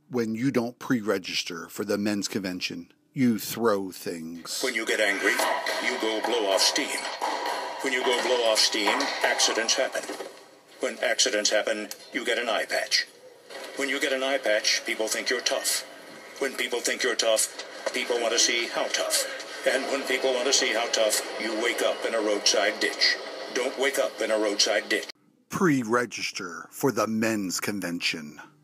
when you don't pre-register for the men's convention. You throw things. When you get angry, you go blow off steam. When you go blow off steam, accidents happen. When accidents happen, you get an eye patch. When you get an eye patch, people think you're tough. When people think you're tough, people want to see how tough. And when people want to see how tough, you wake up in a roadside ditch. Don't wake up in a roadside ditch. Pre-register for the men's convention.